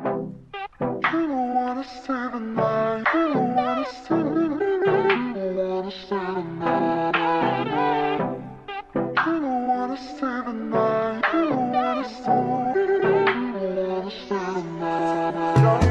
You don't wanna stay the night. You don't wanna stay. You don't wanna stay the night. You don't wanna stay the night. You don't wanna stay. You don't wanna stay the night.